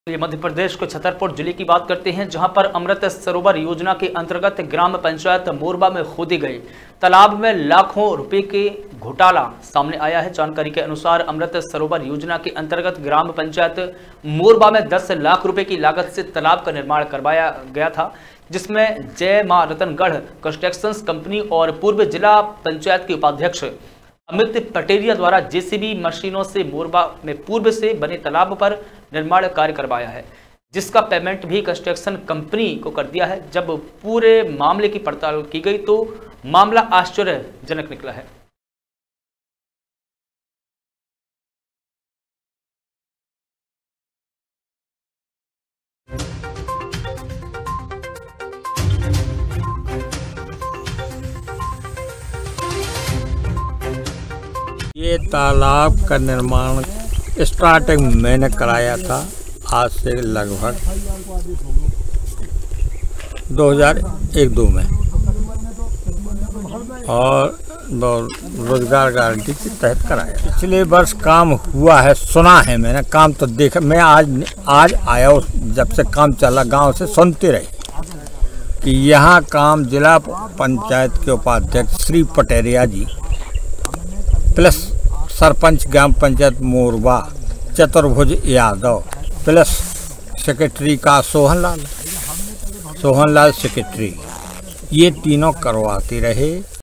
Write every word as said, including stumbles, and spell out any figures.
ये मध्य प्रदेश के छतरपुर जिले की बात करते हैं, जहां पर अमृत सरोवर योजना के अंतर्गत ग्राम पंचायत मोरबा में खोदे गए तालाब में लाखों रुपए के घोटाला सामने आया है। जानकारी के अनुसार अमृत सरोवर योजना के अंतर्गत ग्राम पंचायत मोरबा में दस लाख रुपए की लागत से तालाब का निर्माण करवाया गया था, जिसमें जय मां रतनगढ़ कंस्ट्रक्शंस कंपनी और पूर्व जिला पंचायत के उपाध्यक्ष अमित पटेरिया द्वारा जेसीबी मशीनों से मोरबा में पूर्व से बने तालाब पर निर्माण कार्य करवाया है, जिसका पेमेंट भी कंस्ट्रक्शन कंपनी को कर दिया है। जब पूरे मामले की पड़ताल की गई तो मामला आश्चर्यजनक निकला है। ये तालाब का निर्माण स्टार्टिंग मैंने कराया था, आज से लगभग दो हज़ार एक दो में, और रोजगार गारंटी के तहत कराया। पिछले वर्ष काम हुआ है, सुना है मैंने, काम तो देखा मैं आज आज आया, जब से काम चला गांव से सुनते रहे कि यहाँ काम जिला पंचायत के उपाध्यक्ष Shri Pateria ji plus sarpanch gram panchayat Morba Chaturbhuj Yadav plus secretary का सोहन लाल सोहन लाल सेक्रेटरी, ये तीनों करवाते रहे।